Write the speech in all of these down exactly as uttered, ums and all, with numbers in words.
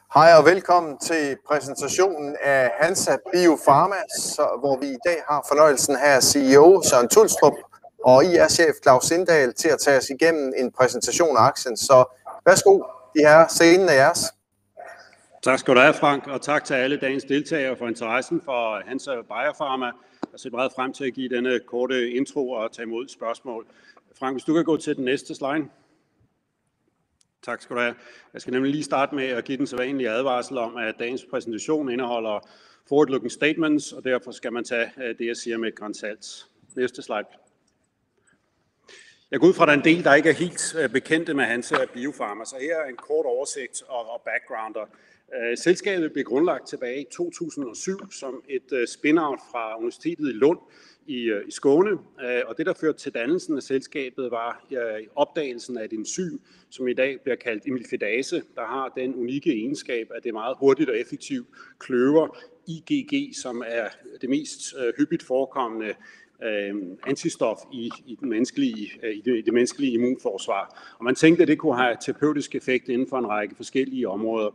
Hej og velkommen til præsentationen af Hansa Biopharma, så, hvor vi i dag har fornøjelsen her af C E O Søren Tulstrup og I R-chef Claus Sindal til at tage os igennem en præsentation af aktien. Så værsgo, de her scenen er jeres. Tak skal du have, Frank, og tak til alle dagens deltagere for interessen for Hansa Biopharma. Jeg ser meget frem til at give denne korte intro og tage imod spørgsmål. Frank, hvis du kan gå til den næste slide. Tak skal du have. Jeg skal nemlig lige starte med at give den sædvanlige advarsel om, at dagens præsentation indeholder forward-looking statements, og derfor skal man tage det, jeg siger med et gran salt. Næste slide. Jeg går ud fra, at der er en del, der ikke er helt bekendte med Hansa Biopharma, så her er en kort oversigt og backgrounder. Selskabet blev grundlagt tilbage i to tusind og syv som et spin-out fra Universitetet i Lund i, i Skåne, og det, der førte til dannelsen af selskabet, var opdagelsen af et enzym, som i dag bliver kaldt imlifidase, der har den unikke egenskab, at det meget hurtigt og effektivt kløver I G G, som er det mest hyppigt forekommende antistof i, i, den menneskelige, i, det, i det menneskelige immunforsvar. Og man tænkte, at det kunne have terapeutisk effekt inden for en række forskellige områder.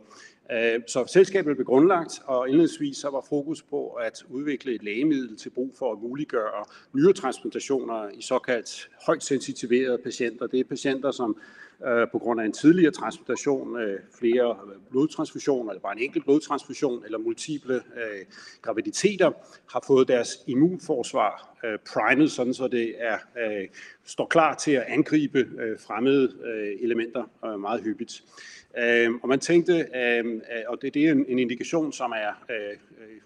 Så selskabet blev grundlagt, og indledningsvis så var fokus på at udvikle et lægemiddel til brug for at muliggøre nyretransplantationer i såkaldt højt sensitiverede patienter. Det er patienter, som øh, på grund af en tidligere transplantation, øh, flere blodtransfusioner, eller bare en enkelt blodtransfusion, eller multiple øh, graviditeter, har fået deres immunforsvar øh, primet, sådan så det er, øh, står klar til at angribe øh, fremmede øh, elementer øh, meget hyppigt. Øh, og man tænkte, øh, og det, det er en, en indikation, som er øh,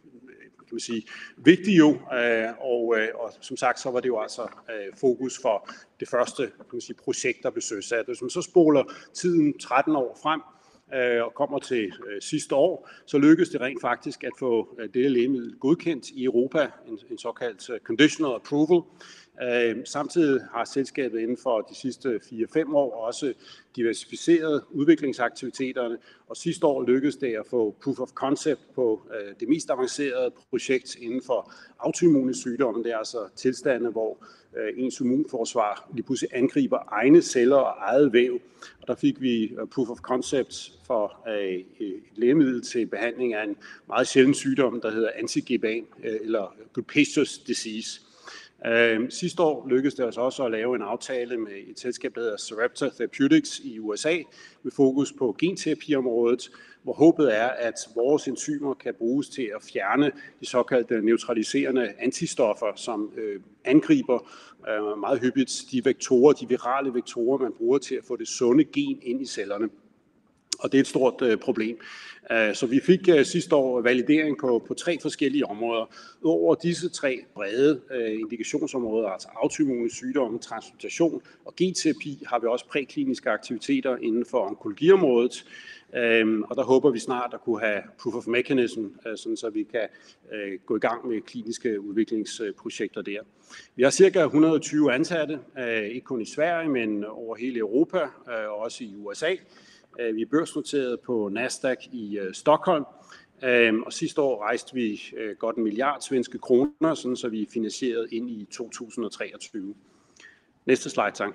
kan man sige, vigtig jo, øh, og, øh, og som sagt, så var det jo altså øh, fokus for det første kan man sige, projekt, der blev søsat. Hvis man så spoler tiden tretten år frem, øh, og kommer til øh, sidste år, så lykkedes det rent faktisk at få øh, dette lægemiddel godkendt i Europa, en, en såkaldt uh, conditional approval. Øh, samtidig har selskabet inden for de sidste fire fem år også diversificeret udviklingsaktiviteterne, og sidste år lykkedes det at få proof of concept på øh, det mest avancerede projekt inden for autoimmune sygdomme. Det er altså tilstande, hvor øh, ens immunforsvar lige pludselig angriber egne celler og eget væv. Og der fik vi uh, proof of concept for øh, et lægemiddel til behandling af en meget sjælden sygdom, der hedder anti-G-ban øh, eller Goodpasture's disease. Uh, sidste år lykkedes det os også at lave en aftale med et selskab, der hedder Sarepta Therapeutics i U S A, med fokus på genterapiområdet, hvor håbet er, at vores enzymer kan bruges til at fjerne de såkaldte neutraliserende antistoffer, som øh, angriber øh, meget hyppigt de vektorer, de virale vektorer, man bruger til at få det sunde gen ind i cellerne. Og det er et stort øh, problem. Uh, så vi fik uh, sidste år validering på, på tre forskellige områder. Over disse tre brede uh, indikationsområder, altså autoimmune sygdomme, transplantation og genterapi, har vi også prækliniske aktiviteter inden for onkologiområdet. Um, og der håber vi snart at kunne have proof of mechanism, uh, sådan så vi kan uh, gå i gang med kliniske udviklingsprojekter der. Vi har cirka et hundrede og tyve ansatte, uh, ikke kun i Sverige, men over hele Europa uh, og også i U S A. Vi er børsnoteret på Nasdaq i uh, Stockholm, um, og sidste år rejste vi uh, godt en milliard svenske kroner, sådan så vi er finansieret ind i to tusind og treogtyve. Næste slide, tak.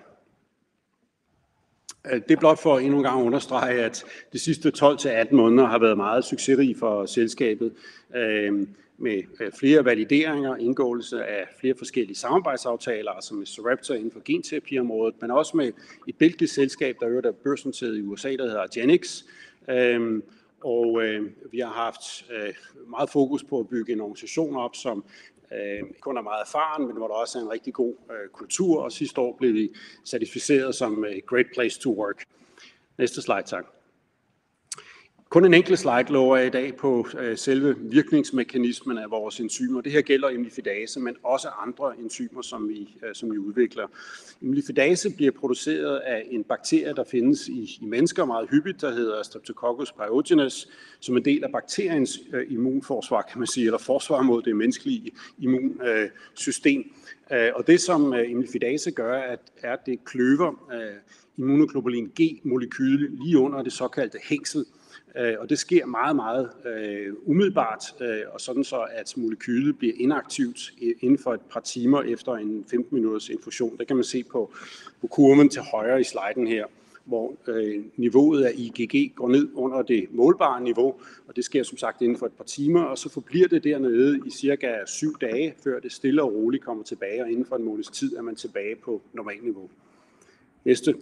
Det er blot for endnu en gang at understrege, at de sidste tolv til atten måneder har været meget succesrige for selskabet, um, med flere valideringer, indgåelse af flere forskellige samarbejdsaftaler, altså med Sarepta inden for genterapiområdet, men også med et belgisk selskab, der er børsnoteret i U S A, der hedder argenx. Øhm, og øh, vi har haft øh, meget fokus på at bygge en organisation op, som øh, kun er meget erfaren, men hvor der også er en rigtig god øh, kultur, og sidste år blev vi certificeret som øh, Great Place to Work. Næste slide, tak. Kun en enkelt slide lover jeg i dag på øh, selve virkningsmekanismen af vores enzymer. Det her gælder imlifidase, men også andre enzymer, som vi, øh, som vi udvikler. Imlifidase bliver produceret af en bakterie, der findes i, i mennesker meget hyppigt, der hedder Streptococcus pyogenes, som en del af bakteriens øh, immunforsvar, kan man sige, eller forsvar mod det menneskelige immunsystem. Øh, og det, som øh, imlifidase gør, at, er, at det kløver øh, immunoglobulin G-molekylet lige under det såkaldte hængsel. Og det sker meget, meget øh, umiddelbart, øh, og sådan så, at molekylet bliver inaktivt inden for et par timer efter en femten minutters infusion. Det kan man se på, på kurven til højre i sliden her. hvor øh, niveauet af I G G går ned under det målbare niveau, og det sker som sagt inden for et par timer, og så forbliver det dernede i cirka syv dage, før det stille og roligt kommer tilbage, og inden for en måneds tid er man tilbage på normalniveau. Næste.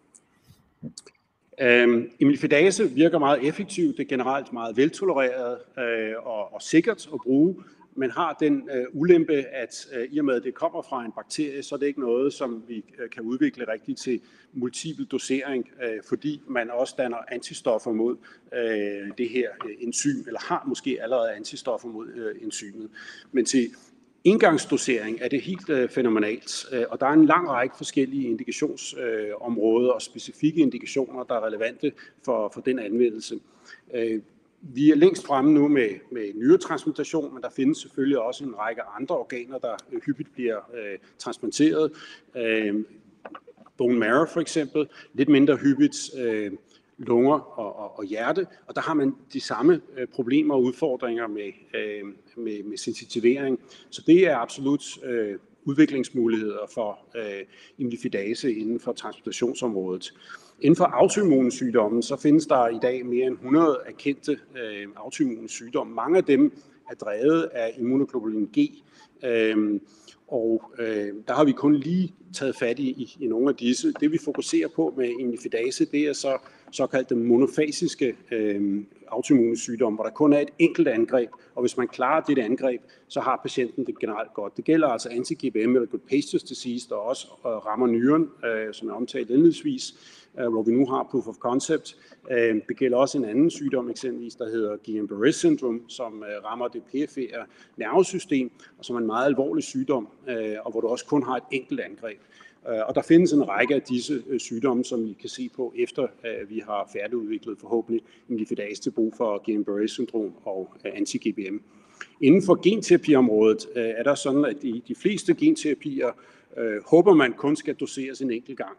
Øhm, imlifidase virker meget effektivt, det er generelt meget veltolereret øh, og, og sikkert at bruge, men har den øh, ulempe, at øh, i og med at det kommer fra en bakterie, så er det ikke noget, som vi øh, kan udvikle rigtigt til multiple dosering, øh, fordi man også danner antistoffer mod øh, det her øh, enzym, eller har måske allerede antistoffer mod øh, enzymet. Men til engangsdosering er det helt øh, fænomenalt, øh, og der er en lang række forskellige indikationsområder øh, og specifikke indikationer, der er relevante for, for den anvendelse. Øh, Vi er længst fremme nu med, med nyretransplantation, men der findes selvfølgelig også en række andre organer, der hyppigt bliver øh, transplanteret. Øh, bone marrow for eksempel, lidt mindre hyppigt øh, lunger og, og, og hjerte, og der har man de samme øh, problemer og udfordringer med, øh, med, med sensitivering. Så det er absolut øh, udviklingsmuligheder for øh, imlifidase inden for transplantationsområdet. Inden for autoimmune sygdomme, så findes der i dag mere end hundrede erkendte øh, autoimmune sygdomme. Mange af dem er drevet af immunoglobulin G, øh, og øh, der har vi kun lige taget fat i, i, i nogle af disse. Det vi fokuserer på med imlifidase, det er så såkaldte monofasiske øh, autoimmune sygdomme, hvor der kun er et enkelt angreb, og hvis man klarer dette angreb, så har patienten det generelt godt. Det gælder altså anti-G B M eller Goodpasture's disease, der også øh, rammer nyren, øh, som er omtalt indledningsvis, hvor vi nu har proof of concept. Det gælder også en anden sygdom, eksempelvis, der hedder Guillain-Barré syndrom, som rammer det perifere nervesystem, og som er en meget alvorlig sygdom, og hvor du også kun har et enkelt angreb. Og der findes en række af disse sygdomme, som vi kan se på, efter vi har færdigudviklet forhåbentlig imlifidase til brug for Guillain-Barré syndrom og anti-G B M. Inden for genterapiområdet er der sådan, at de, de fleste genterapier øh, håber man kun skal doseres en enkelt gang.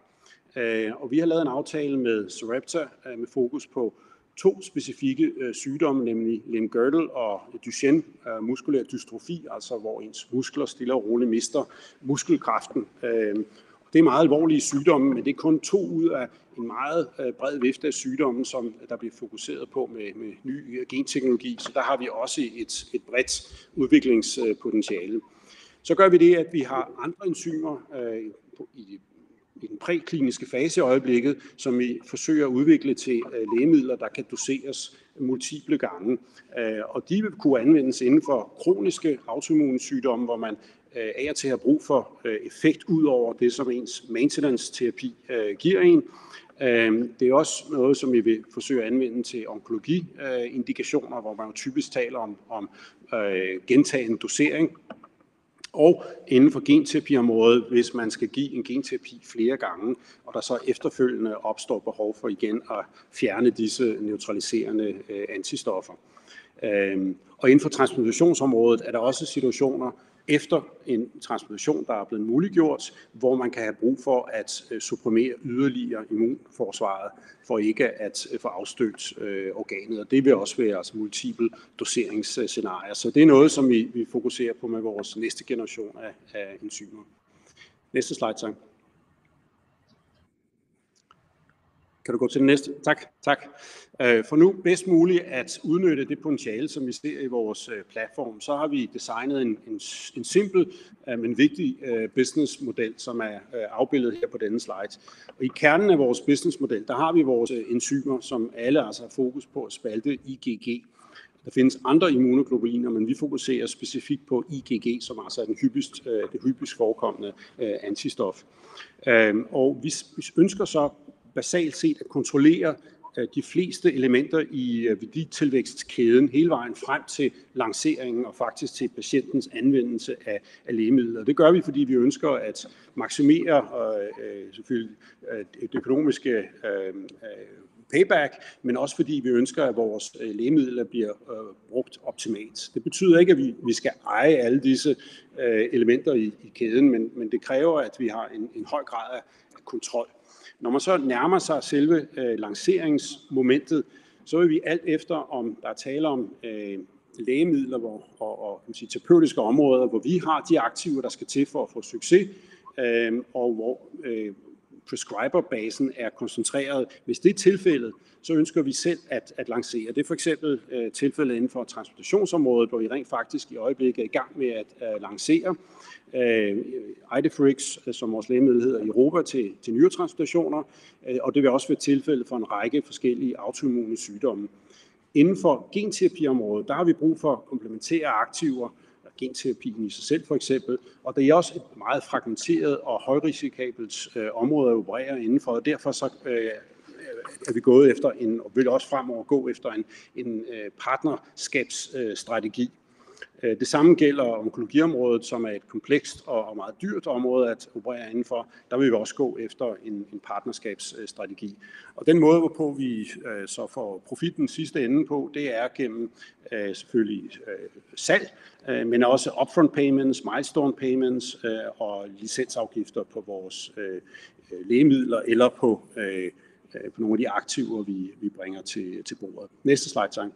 Og vi har lavet en aftale med Sarepta med fokus på to specifikke sygdomme, nemlig limb-girdle og Duchenne muskulær dystrofi, altså hvor ens muskler stille og roligt mister muskelkraften. Det er meget alvorlige sygdomme, men det er kun to ud af en meget bred vifte af sygdomme, som der bliver fokuseret på med, med ny genteknologi. Så der har vi også et, et bredt udviklingspotentiale. Så gør vi det, at vi har andre enzymer øh, i i den prækliniske fase i øjeblikket, som vi forsøger at udvikle til lægemidler, der kan doseres multiple gange. Og de vil kunne anvendes inden for kroniske autoimmune sygdomme, hvor man af og til har brug for effekt ud over det, som ens maintenance-terapi giver en. Det er også noget, som vi vil forsøge at anvende til onkologi-indikationer, hvor man jo typisk taler om, om gentagen dosering. Og inden for genterapiområdet, hvis man skal give en genterapi flere gange, og der så efterfølgende opstår behov for igen at fjerne disse neutraliserende øh, antistoffer. Øhm, og inden for transplantationsområdet er der også situationer efter en transplantation, der er blevet muliggjort, hvor man kan have brug for at øh, supprimere yderligere immunforsvaret, for ikke at øh, få afstødt øh, organet. Og det vil også være altså, multiple doseringsscenarier. Så det er noget, som vi, vi fokuserer på med vores næste generation af, af enzymer. Næste slide, tak. Kan du gå til den næste? Tak. tak. For nu bedst muligt at udnytte det potentiale, som vi ser i vores platform, så har vi designet en, en, en simpel, men vigtig businessmodel, som er afbildet her på denne slide. Og i kernen af vores businessmodel, der har vi vores enzymer, som alle altså har fokus på at spalte I G G. Der findes andre immunoglobuliner, men vi fokuserer specifikt på I G G, som altså er den hyppigst, det hyppigst forekommende antistof. Og vi ønsker så basalt set at kontrollere de fleste elementer i værditilvækstkæden hele vejen frem til lanceringen og faktisk til patientens anvendelse af, af lægemidler. Det gør vi, fordi vi ønsker at maksimere øh, selvfølgelig øh, det økonomiske øh, payback, men også fordi vi ønsker, at vores lægemidler bliver øh, brugt optimalt. Det betyder ikke, at vi, vi skal eje alle disse øh, elementer i, i kæden, men, men det kræver, at vi har en, en høj grad af kontrol. Når man så nærmer sig selve øh, lanceringsmomentet, så vil vi alt efter, om der er tale om øh, lægemidler hvor, og, og sige, terapeutiske områder, hvor vi har de aktiver, der skal til for at få succes, øh, og hvor øh, prescriberbasen er koncentreret. Hvis det er tilfældet, så ønsker vi selv at, at lancere. Det er for eksempel uh, tilfældet inden for transplantationsområdet, hvor vi rent faktisk i øjeblikket er i gang med at uh, lancere uh, Idefirix, uh, som vores lægemiddel hedder i Europa, til, til nyretransplantationer, uh, og det vil også være tilfældet for en række forskellige autoimmune sygdomme. Inden for genterapiområdet, der har vi brug for komplementære aktiver, genterapien i sig selv for eksempel, og det er også et meget fragmenteret og højrisikabelt øh, område at operere indenfor, og derfor så, øh, er vi gået efter en, og vil også fremover gå efter en, en øh, partnerskabsstrategi. Øh, det samme gælder onkologiområdet, som er et komplekst og, og meget dyrt område at operere indenfor. Der vil vi også gå efter en, en partnerskabsstrategi. Og den måde, hvorpå vi øh, så får profitten sidste ende på, det er gennem øh, selvfølgelig øh, salg, øh, men også upfront payments, milestone payments øh, og licensafgifter på vores øh, lægemidler eller på, øh, på nogle af de aktiver, vi, vi bringer til, til bordet. Næste slide, tak.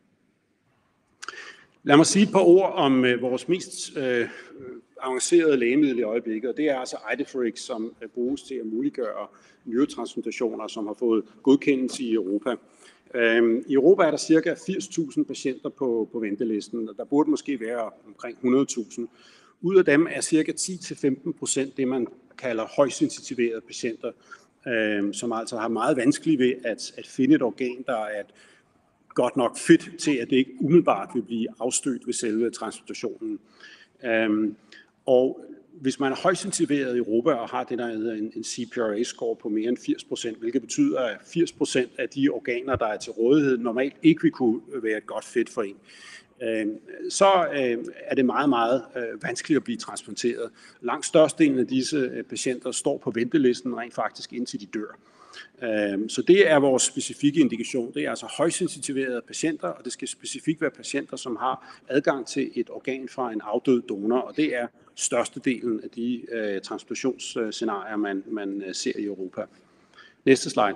Lad mig sige et par ord om øh, vores mest øh, avancerede lægemiddel i øjeblikket, og det er altså Idefirix, som øh, bruges til at muliggøre nyretransplantationer, som har fået godkendelse i Europa. Øh, I Europa er der ca. firs tusind patienter på, på ventelisten, og der burde måske være omkring hundrede tusind. Ud af dem er ca. ti til femten procent det, man kalder højsensitiverede patienter, øh, som altså har meget vanskeligt ved at, at finde et organ, der er et godt nok fit til, at det ikke umiddelbart vil blive afstødt ved selve transplantationen. Øhm, og hvis man er højsensitiveret i Europa og har det, der hedder en, en C P R A-score på mere end firs procent, hvilket betyder, at firs procent af de organer, der er til rådighed, normalt ikke vil kunne være et godt fit for en, øhm, så øh, er det meget, meget øh, vanskeligt at blive transplanteret. Langt størstedelen af disse øh, patienter står på ventelisten rent faktisk indtil de dør. Så det er vores specifikke indikation. Det er altså højsensitiverede patienter, og det skal specifikt være patienter, som har adgang til et organ fra en afdød donor, og det er størstedelen af de uh, transplantationsscenarier, man, man ser i Europa. Næste slide.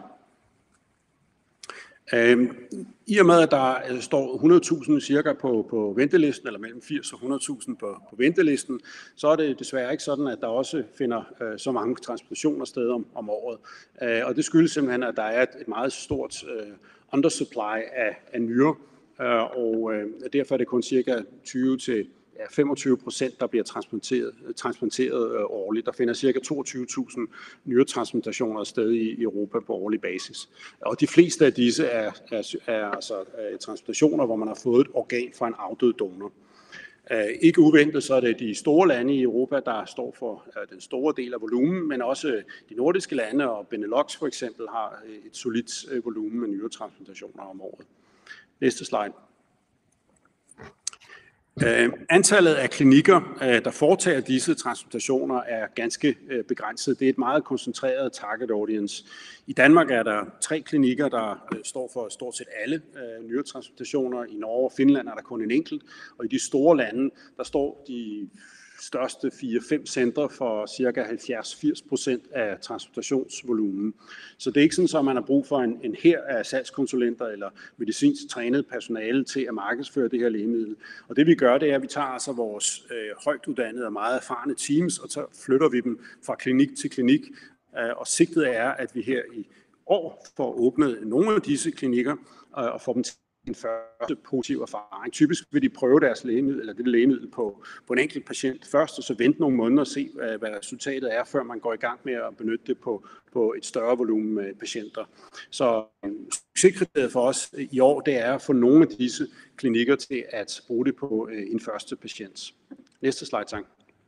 Øhm, I og med, at der står hundrede tusind cirka på, på ventelisten, eller mellem firs og hundrede tusind på, på ventelisten, så er det desværre ikke sådan, at der også finder øh, så mange transplantationer sted om, om året. Øh, og det skyldes simpelthen, at der er et, et meget stort øh, undersupply af, af nyrer, øh, og øh, derfor er det kun cirka tyve til femogtyve procent, der bliver transplanteret, transplanteret øh, årligt. Der finder ca. toogtyve tusind nyretransplantationer sted i Europa på årlig basis. Og de fleste af disse er, er, er altså er transplantationer, hvor man har fået et organ fra en afdød donor. Uh, ikke uventet, så er det de store lande i Europa, der står for uh, den store del af volumen, men også de nordiske lande og Benelux for eksempel har et solidt uh, volumen med nyretransplantationer om året. Næste slide. Uh, antallet af klinikker, uh, der foretager disse transplantationer, er ganske uh, begrænset. Det er et meget koncentreret target audience. I Danmark er der tre klinikker, der uh, står for stort set alle uh, nyretransplantationer. I Norge og Finland er der kun en enkelt, og i de store lande, der står de største fire fem centre for ca. halvfjerds til firs procent af transplantationsvolumen. Så det er ikke sådan, at man har brug for en, en hær af salgskonsulenter eller medicinsk trænet personale til at markedsføre det her lægemiddel. Og det vi gør, det er, at vi tager altså vores øh, højt uddannede og meget erfarne teams, og så flytter vi dem fra klinik til klinik. Øh, og sigtet er, at vi her i år får åbnet nogle af disse klinikker øh, og får dem til en første positiv erfaring. Typisk vil de prøve deres lægemiddel, eller det lægemiddel på, på en enkelt patient først, og så vente nogle måneder og se, hvad, hvad resultatet er, før man går i gang med at benytte det på, på et større volumen med patienter. Så succeskriteriet for os i år, det er at få nogle af disse klinikker til at bruge det på en første patient. Næste slide, tak.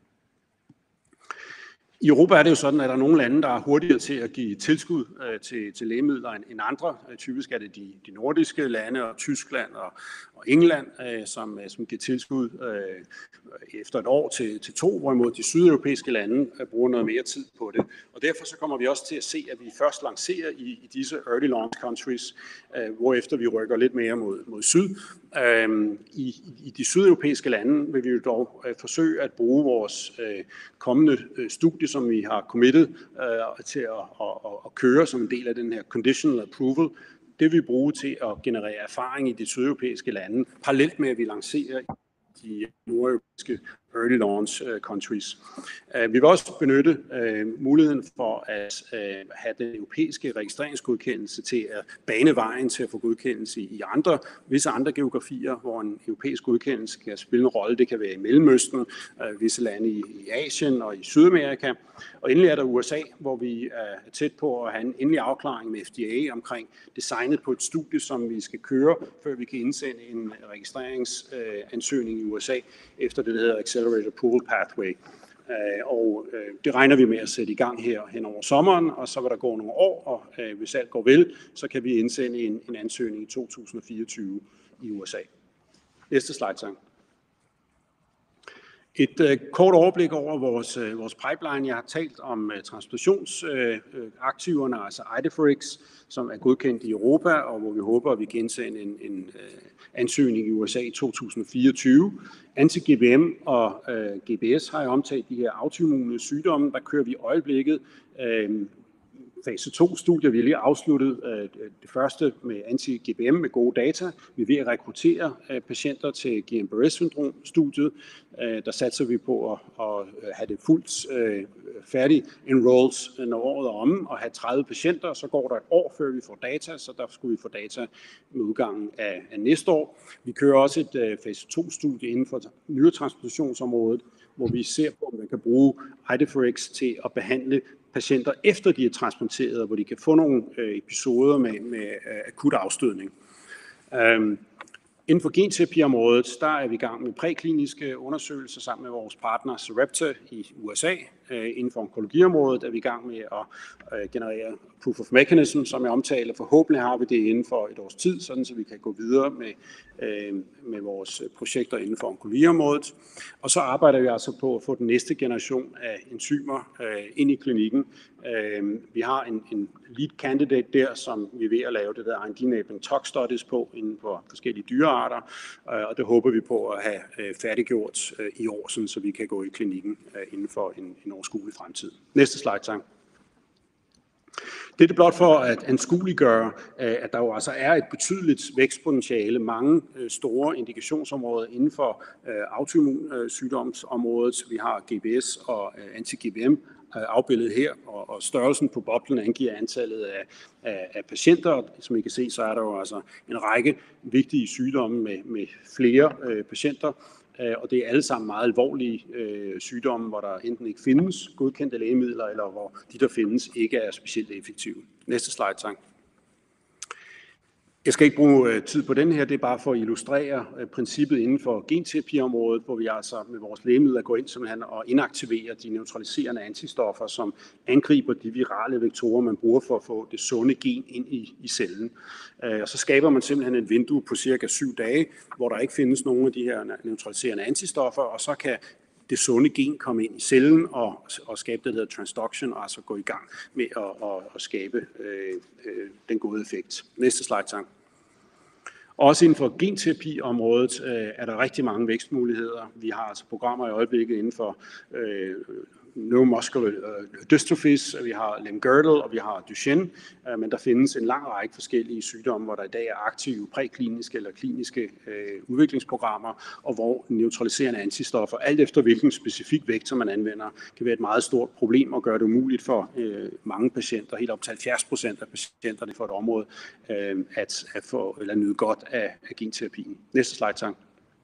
I Europa er det jo sådan, at der er nogle lande, der er hurtigere til at give tilskud øh, til, til lægemidler end, end andre. Typisk er det de, de nordiske lande og Tyskland og, og England, øh, som, som giver tilskud øh, efter et år til, til to, hvorimod de sydeuropæiske lande øh, bruger noget mere tid på det. Og derfor så kommer vi også til at se, at vi først lancerer i, i disse early launch countries, øh, hvorefter vi rykker lidt mere mod, mod syd. Øh, i, I de sydeuropæiske lande vil vi jo dog øh, forsøge at bruge vores øh, kommende øh, studie, som vi har committed øh, til at, at, at køre som en del af den her conditional approval. Det vil vi bruge til at generere erfaring i de sydeuropæiske lande, parallelt med at vi lancerer de nordeuropæiske early launch countries. Vi vil også benytte muligheden for at have den europæiske registreringsgodkendelse til at bane vejen til at få godkendelse i andre, visse andre geografier, hvor en europæisk godkendelse kan spille en rolle. Det kan være i Mellemøsten, visse lande i Asien og i Sydamerika. Og endelig er der U S A, hvor vi er tæt på at have en endelig afklaring med F D A omkring designet på et studie, som vi skal køre, før vi kan indsende en registreringsansøgning i U S A efter det, der hedder Accelerated Approval Pathway. Og det regner vi med at sætte i gang her hen over sommeren, og så vil der gå nogle år, og hvis alt går vel, så kan vi indsende en, en ansøgning i to tusind og fireogtyve i U S A. Næste slide, tak. Et uh, kort overblik over vores, uh, vores pipeline. Jeg har talt om uh, transplantationsaktiverne, uh, altså Idefirix, som er godkendt i Europa, og hvor vi håber, at vi kan indsende en, en uh, ansøgning i U S A i to tusind og fireogtyve. Anti-G B M og uh, G B S har jeg omtalt de her autoimmune sygdomme. Der kører vi i øjeblikket uh, fase to-studier. Vi har lige afsluttet uh, det første med anti-G B M med gode data. Vi er ved at rekruttere uh, patienter til Guillain-Barré-syndrom-studiet. Uh, der satser vi på at, at have det fuldt uh, færdig enrolled, når året er omme, og have tredive patienter. Så går der et år, før vi får data, så der skulle vi få data med udgangen af, af næste år. Vi kører også et uh, fase to-studie inden for nyretransplantationsområdet, hvor vi ser på, om man kan bruge Idefirix til at behandle patienter efter de er transplanteret, hvor de kan få nogle øh, episoder med, med øh, akut afstødning. Øhm, inden for genterapiområdet, der er vi i gang med prækliniske undersøgelser sammen med vores partner Sarepta i U S A. Øh, inden for onkologiområdet er vi i gang med at øh, generere proof of mechanism, som jeg omtaler. Forhåbentlig har vi det inden for et års tid, sådan så vi kan gå videre med, øh, med vores projekter inden for onkologiområdet. Og så arbejder vi altså på at få den næste generation af enzymer øh, ind i klinikken. Øh, vi har en, en lead candidate der, som vi er ved at lave det der I N D-enabling tox studies på inden for forskellige dyrearter, øh, og det håber vi på at have øh, færdiggjort øh, i år, sådan, så vi kan gå i klinikken øh, inden for en, en overskuelig fremtid. Næste slide, tak. Det er det blot for at anskueliggøre, at der jo altså er et betydeligt vækstpotentiale, mange store indikationsområder inden for autoimmunsygdomsområdet. Vi har G B S og anti-G B M afbildet her, og størrelsen på boblen angiver antallet af, af, af patienter. Som I kan se, så er der jo altså en række vigtige sygdomme med, med flere øh, patienter. Og det er alle sammen meget alvorlige øh, sygdomme, hvor der enten ikke findes godkendte lægemidler, eller hvor de, der findes, ikke er specielt effektive. Næste slide, tak. Jeg skal ikke bruge øh, tid på den her, det er bare for at illustrere øh, princippet inden for genterapiområdet, hvor vi altså med vores lægemidler går ind simpelthen og inaktiverer de neutraliserende antistoffer, som angriber de virale vektorer, man bruger for at få det sunde gen ind i, i cellen. Øh, og så skaber man simpelthen et vindue på cirka syv dage, hvor der ikke findes nogen af de her neutraliserende antistoffer, og så kan det sunde gen komme ind i cellen og, og skabe det, der hedder transduction, og altså gå i gang med at, at, at skabe øh, øh, den gode effekt. Næste slide, tak. Også inden for genterapiområdet øh, er der rigtig mange vækstmuligheder. Vi har altså programmer i øjeblikket inden for øh, neuromuscular dystrophies, vi har limb-girdle og vi har Duchenne, øh, men der findes en lang række forskellige sygdomme, hvor der i dag er aktive prækliniske eller kliniske øh, udviklingsprogrammer, og hvor neutraliserende antistoffer, alt efter hvilken specifik vektor man anvender, kan være et meget stort problem og gøre det umuligt for øh, mange patienter, helt op til halvfjerds procent af patienterne for et område, øh, at, at få eller nyde godt af, af genterapien. Næste slide, tak.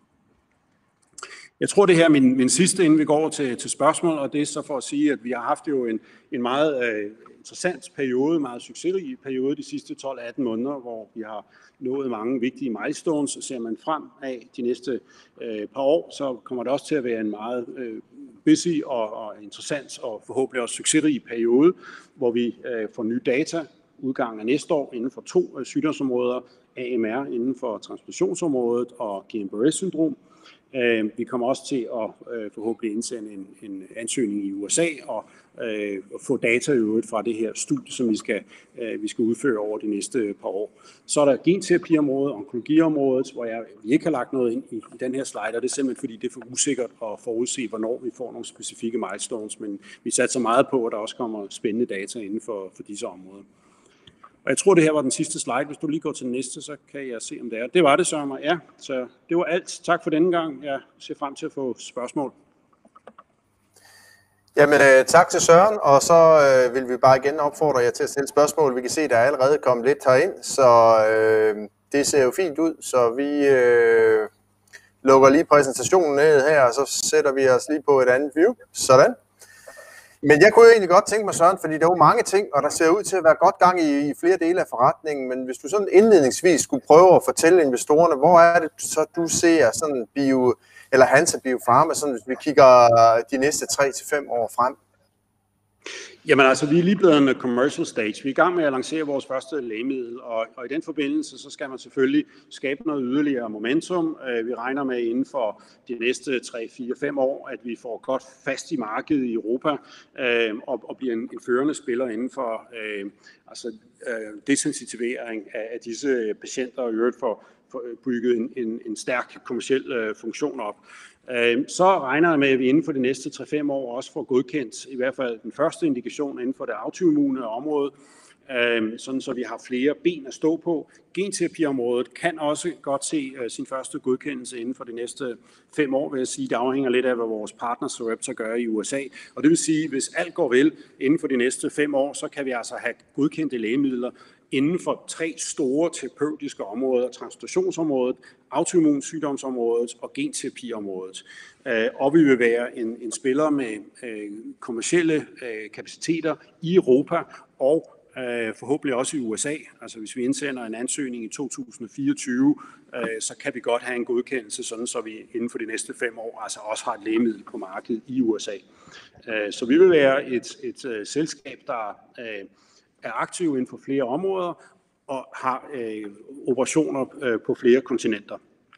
Jeg tror, det her er min, min sidste, inden vi går over til, til spørgsmål, og det er så for at sige, at vi har haft jo en, en meget øh, interessant periode, meget succesrig periode de sidste tolv atten måneder, hvor vi har nået mange vigtige milestones, og ser man frem af de næste øh, par år, så kommer det også til at være en meget øh, busy og, og interessant og forhåbentlig også succesrig periode, hvor vi øh, får nye data udgangen af næste år inden for to øh, sygdomsområder, A M R inden for transplantationsområdet og Guillain-Barré-syndrom. Vi kommer også til at øh, forhåbentlig indsende en, en ansøgning i U S A og øh, få data i øvrigt fra det her studie, som vi skal, øh, vi skal udføre over de næste par år. Så er der genterapiområdet, onkologiområdet, hvor jeg vi ikke har lagt noget ind i, i den her slide, og det er simpelthen fordi, det er for usikkert at forudse, hvornår vi får nogle specifikke milestones, men vi satser meget på, at der også kommer spændende data inden for, for disse områder. Og jeg tror, det her var den sidste slide. Hvis du lige går til den næste, så kan jeg se, om det er. Det var det, Søren. Ja, så det var alt. Tak for denne gang. Jeg ser frem til at få spørgsmål. Jamen, øh, tak til Søren, og så øh, vil vi bare igen opfordre jer til at stille spørgsmål. Vi kan se, at der er allerede kommet lidt herind, så øh, det ser jo fint ud, så vi øh, lukker lige præsentationen ned her, og så sætter vi os lige på et andet view. Sådan. Men jeg kunne jo egentlig godt tænke mig, Søren, fordi der er jo mange ting, og der ser ud til at være godt gang i, i flere dele af forretningen, men hvis du sådan indledningsvis skulle prøve at fortælle investorerne, hvor er det så, du ser sådan bio, eller Hansa Biopharma, sådan hvis vi kigger de næste tre til fem år frem? Jamen altså, vi er lige blevet en commercial stage. Vi er i gang med at lancere vores første lægemiddel, og, og i den forbindelse, så skal man selvfølgelig skabe noget yderligere momentum. Vi regner med inden for de næste tre, fire, fem år, at vi får godt fast i markedet i Europa, øh, og, og bliver en, en førende spiller inden for øh, altså, øh, desensitivering af, af disse patienter, og i øvrigt for, for bygget en, en, en stærk kommerciel øh, funktion op. Så regner jeg med, at vi inden for de næste tre til fem år også får godkendt i hvert fald den første indikation inden for det autoimmune område, sådan så vi har flere ben at stå på. Genterapiområdet kan også godt se sin første godkendelse inden for de næste fem år, vil jeg sige. Det afhænger lidt af, hvad vores partner Sarepta gør i U S A. Og det vil sige, at hvis alt går vel inden for de næste fem år, så kan vi altså have godkendte lægemidler inden for tre store terapeutiske områder: transplantationsområdet, autoimmunsygdomsområdet og genterapiområdet. Og vi vil være en, en spiller med øh, kommercielle øh, kapaciteter i Europa og øh, forhåbentlig også i U S A. Altså hvis vi indsender en ansøgning i to tusind og fireogtyve, øh, så kan vi godt have en godkendelse, sådan så vi inden for de næste fem år altså også har et lægemiddel på markedet i U S A. Øh, så vi vil være et, et, et selskab, der øh, er aktiv inden for flere områder og har øh, operationer øh, på flere kontinenter.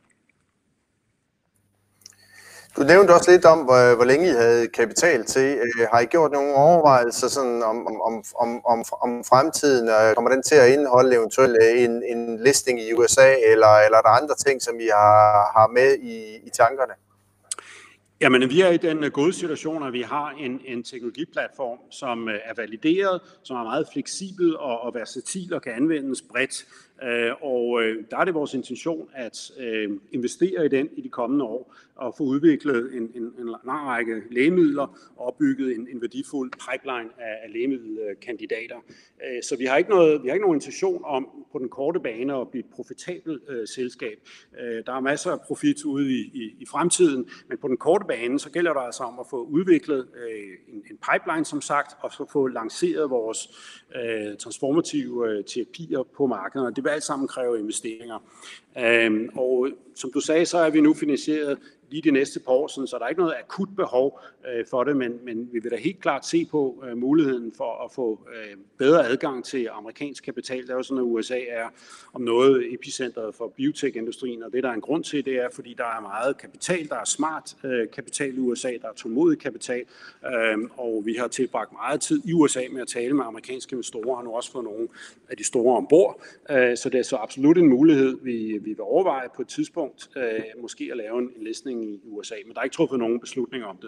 Du nævnte også lidt om, hvor, hvor længe I havde kapital til. Har I gjort nogle overvejelser sådan om, om, om, om, om fremtiden? Kommer den til at indeholde eventuelt en, en listing i U S A, eller, eller er der andre ting, som I har, har med i, i tankerne? Jamen, vi er i den gode situation, at vi har en, en teknologiplatform, som er valideret, som er meget fleksibel og, og versatil og kan anvendes bredt. Og der er det vores intention at investere i den i de kommende år og få udviklet en, en, en lang række lægemidler og opbygget en, en værdifuld pipeline af, af lægemiddelkandidater. Så vi har ikke noget, vi har ikke nogen intention om på den korte bane at blive et profitabelt uh, selskab. Der er masser af profit ude i, i, i fremtiden, men på den korte bane så gælder det altså om at få udviklet uh, en, en pipeline, som sagt, og så få lanceret vores uh, transformative uh, terapier på markedet. Og det vil alt sammen kræve investeringer. Øhm, og som du sagde, så er vi nu finansieret lige de næste par år, så der er ikke noget akut behov øh, for det, men, men vi vil da helt klart se på øh, muligheden for at få øh, bedre adgang til amerikansk kapital. Det er jo sådan, at U S A er om noget epicentret for biotech-industrien, og det der er en grund til, det er, fordi der er meget kapital, der er smart øh, kapital i U S A, der er tålmodig kapital, øh, og vi har tilbragt meget tid i U S A med at tale med amerikanske investorer, og har nu også fået nogle af de store ombord, øh, så det er så absolut en mulighed, vi, vi vil overveje på et tidspunkt, øh, måske at lave en, en listning i U S A, men der er ikke truffet nogen beslutninger om det.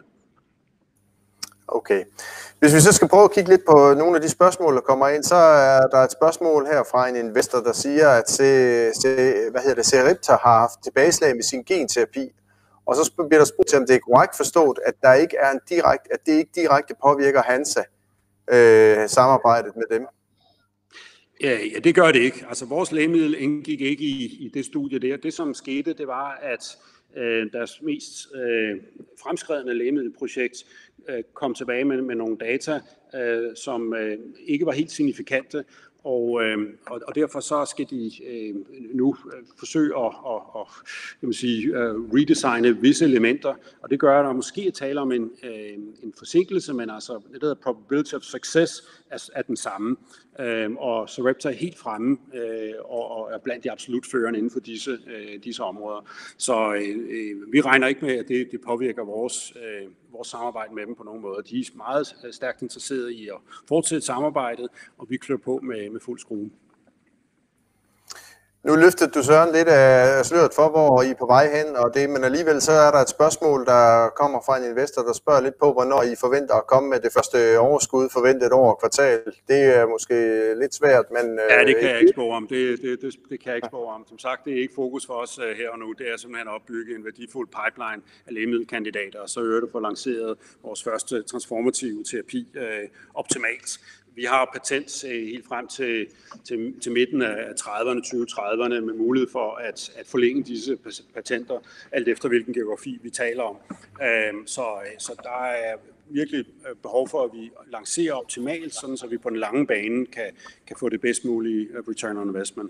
Okay. Hvis vi så skal prøve at kigge lidt på nogle af de spørgsmål, der kommer ind, så er der et spørgsmål her fra en investor, der siger, at se, se, hvad hedder det, Sarepta har haft tilbageslag med sin genterapi, og så bliver der spurgt til, om det er korrekt forstået, at der ikke er en direkte, at det ikke direkte påvirker Hansa øh, samarbejdet med dem. Ja, ja, det gør det ikke. Altså, vores lægemiddel indgik ikke i, i det studie der. Det, som skete, det var, at øh, deres mest øh, fremskredne lægemiddelprojekt øh, kom tilbage med, med nogle data, øh, som øh, ikke var helt signifikante. Og, øh, og, og derfor så skal de øh, nu øh, forsøge at, at, at kan man sige, uh, redesigne visse elementer, og det gør, at der måske tale om en, øh, en forsinkelse, men altså det der probability of success er, er den samme. Øh, og Sarepta er helt fremme øh, og, og er blandt de absolut førende inden for disse, øh, disse områder. Så øh, vi regner ikke med, at det, det påvirker vores, øh, vores samarbejde med dem på nogen måde. De er meget stærkt interesserede i at fortsætte samarbejdet, og vi klør på med, med fuld skrue. Nu løftede du Søren lidt af sløret for, hvor I er på vej hen, og det, men alligevel så er der et spørgsmål, der kommer fra en investor, der spørger lidt på, hvornår I forventer at komme med det første overskud forventet over kvartal. Det er måske lidt svært, men... Ja, det kan jeg ikke spore om. Det, det, det, det kan jeg ikke spore om. Som sagt, det er ikke fokus for os her og nu. Det er simpelthen at opbygge en værdifuld pipeline af lægemiddelkandidater, og så øvrigt at få lanceret vores første transformative terapi øh, optimalt. Vi har patent helt frem til, til, til midten af trediverne, tyve trediverne med mulighed for at, at forlænge disse patenter, alt efter hvilken geografi vi taler om. Så, så der er virkelig behov for, at vi lancerer optimalt, sådan så vi på den lange bane kan, kan få det bedst mulige return on investment.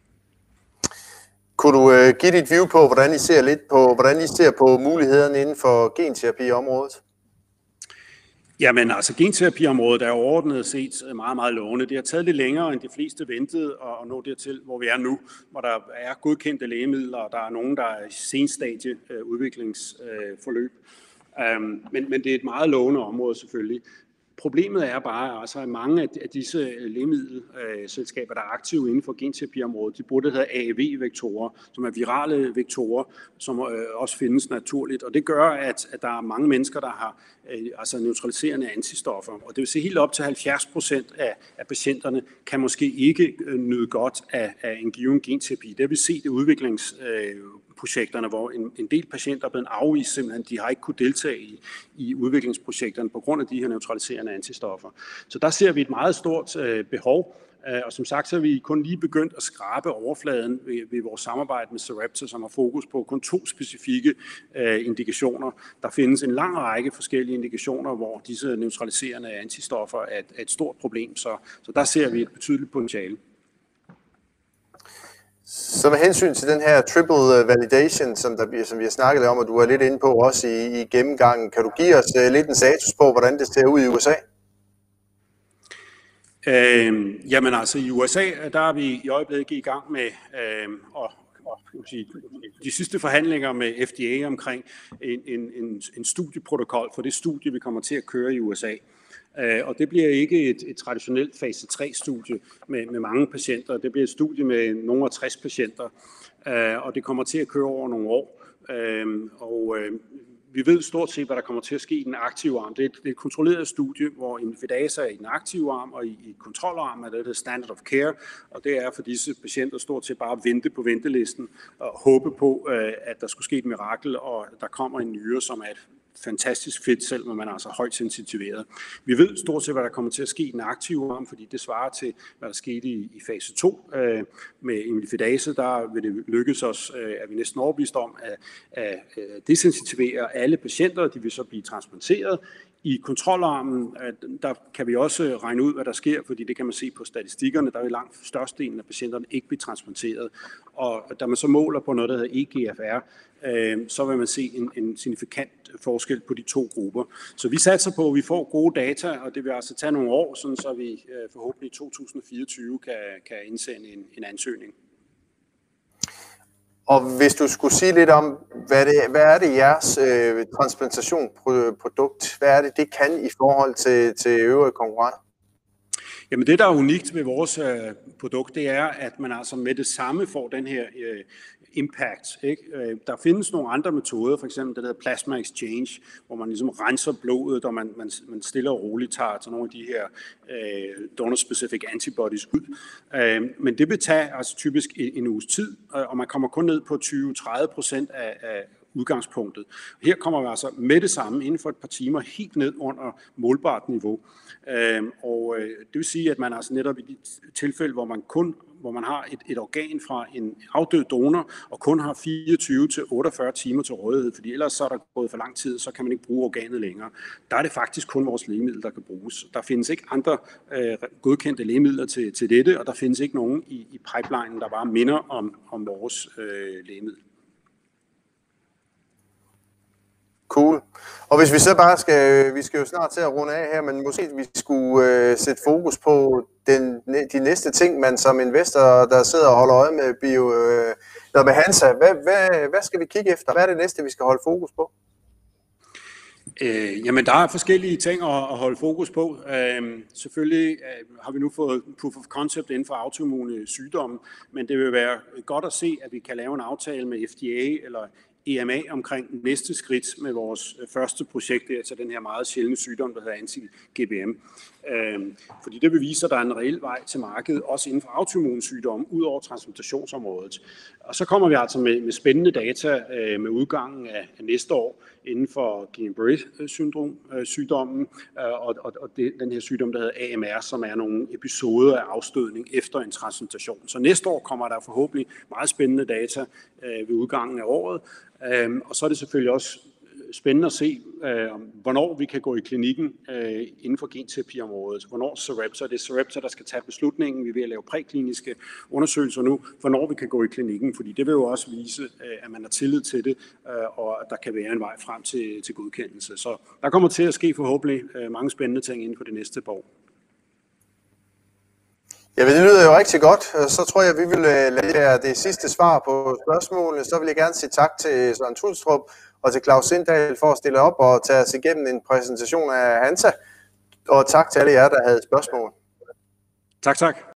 Kunne du uh, give dit view på, hvordan I ser lidt på, hvordan I ser på mulighederne inden for genterapiområdet? Jamen altså, genterapiområdet er overordnet set meget, meget lovende. Det har taget lidt længere, end de fleste ventede at nå dertil, hvor vi er nu, hvor der er godkendte lægemidler, og der er nogen, der er i senstadie udviklingsforløb. Men, men det er et meget lovende område selvfølgelig. Problemet er bare, altså, at mange af disse lægemiddelselskaber, der er aktive inden for genterapiområdet, de bruger det, der hedder A A V-vektorer, som er virale vektorer, som også findes naturligt. Og det gør, at, at der er mange mennesker, der har altså neutraliserende antistoffer. Og det vil sige, helt op til halvfjerds procent af, af patienterne kan måske ikke nyde godt af, af en given genterapi. Det vil sige, det udviklings projekterne, hvor en, en del patienter er blevet afvist, simpelthen, de har ikke kunnet deltage i, i udviklingsprojekterne på grund af de her neutraliserende antistoffer. Så der ser vi et meget stort øh, behov, øh, og som sagt så er vi kun lige begyndt at skrabe overfladen ved, ved vores samarbejde med Sarepta, som har fokus på kun to specifikke øh, indikationer. Der findes en lang række forskellige indikationer, hvor disse neutraliserende antistoffer er et, er et stort problem, så, så der ser vi et betydeligt potentiale. Så med hensyn til den her triple validation, som, der, som vi har snakket om, og du er lidt inde på også i, i gennemgangen, kan du give os uh, lidt en status på, hvordan det ser ud i U S A? Øh, jamen altså i U S A, der er vi i øjeblikket i gang med øh, og, og, sige, de sidste forhandlinger med F D A omkring en, en, en, en studieprotokol for det studie, vi kommer til at køre i U S A. Og det bliver ikke et, et traditionelt fase tre-studie med, med mange patienter. Det bliver et studie med nogle af tres patienter, og det kommer til at køre over nogle år. Og vi ved stort set, hvad der kommer til at ske i den aktive arm. Det er et, det er et kontrolleret studie, hvor imlifidase er i den aktive arm, og i, i kontrolarmen er det, det standard of care. Og det er for disse patienter stort set bare at vente på ventelisten og håbe på, at der skulle ske et mirakel, og der kommer en nyre, som er et fantastisk fedt, selvom man er altså højt sensitiveret. Vi ved stort set, hvad der kommer til at ske i den aktive arm, fordi det svarer til, hvad der skete i, i fase to øh, med imlifidase. Der vil det lykkes os, øh, er vi næsten overbevist om, at, at, at desensitivere alle patienter, de vil så blive transplanteret. I kontrolarmen, der kan vi også regne ud, hvad der sker, fordi det kan man se på statistikkerne. Der er langt størstedelen af patienterne ikke blive transplanteret. Og da man så måler på noget, der hedder E G F R, så vil man se en, en signifikant forskel på de to grupper. Så vi satser på, at vi får gode data, og det vil altså tage nogle år, sådan så vi forhåbentlig i to tusind og fireogtyve kan, kan indsende en, en ansøgning. Og hvis du skulle sige lidt om, hvad, det, hvad er det jeres øh, transplantationsprodukt, hvad er det, det kan i forhold til, til øvrige konkurrenter? Jamen det, der er unikt ved vores øh, produkt, det er, at man altså med det samme får den her øh, impact. Ikke? Øh, der findes nogle andre metoder, for eksempel det der plasma exchange, hvor man ligesom renser blodet, og man, man, man stille og roligt tager til nogle af de her øh, donor-specific antibodies ud. Øh, men det vil tage altså typisk en, en uges tid, og man kommer kun ned på tyve til tredive procent af, af udgangspunktet. Her kommer vi altså med det samme inden for et par timer helt ned under målbart niveau. Øhm, og øh, det vil sige, at man altså netop i de tilfælde, hvor man kun hvor man har et, et organ fra en afdød donor, og kun har fireogtyve til otteogfyrre timer til rådighed, fordi ellers så er der gået for lang tid, så kan man ikke bruge organet længere. Der er det faktisk kun vores lægemiddel, der kan bruges. Der findes ikke andre øh, godkendte lægemidler til, til dette, og der findes ikke nogen i, i pipelinen, der bare minder om, om vores øh, lægemiddel. Cool. Og hvis vi så bare skal, vi skal jo snart til at runde af her, men måske vi skulle øh, sætte fokus på den, de næste ting, man som investor, der sidder og holder øje med bio, øh, med Hansa, hvad, hvad, hvad skal vi kigge efter? Hvad er det næste, vi skal holde fokus på? Øh, jamen, der er forskellige ting at, at holde fokus på. Øh, selvfølgelig øh, har vi nu fået proof of concept inden for autoimmune sygdomme, men det vil være godt at se, at vi kan lave en aftale med F D A eller E M A omkring næste skridt med vores første projekt, altså den her meget sjældne sygdom, der hedder anti-G B M. Øhm, fordi det vil vise, at der er en reel vej til markedet, også inden for autoimmune sygdomme, ud over transplantationsområdet. Og så kommer vi altså med, med spændende data øh, med udgangen af, af næste år inden for Guillain-Barré-syndrom-sygdommen øh, og, og, og det, den her sygdom, der hedder A M R, som er nogle episoder af afstødning efter en transplantation. Så næste år kommer der forhåbentlig meget spændende data øh, ved udgangen af året. Øhm, og så er det selvfølgelig også spændende at se, øh, hvornår vi kan gå i klinikken øh, inden for genterapiområdet. Hvornår Sarepta, det er Sarepta, der skal tage beslutningen. Vi er ved at lave prækliniske undersøgelser nu, hvornår vi kan gå i klinikken, fordi det vil jo også vise, øh, at man har tillid til det, øh, og at der kan være en vej frem til, til godkendelse. Så der kommer til at ske forhåbentlig øh, mange spændende ting inden for det næste par år. Ja, det lyder jo rigtig godt. Så tror jeg, vi vil lade det sidste svar på spørgsmålene. Så vil jeg gerne sige tak til Søren Tulstrup og til Claus Sindal for at stille op og tage os igennem en præsentation af Hansa. Og tak til alle jer, der havde spørgsmål. Tak, tak.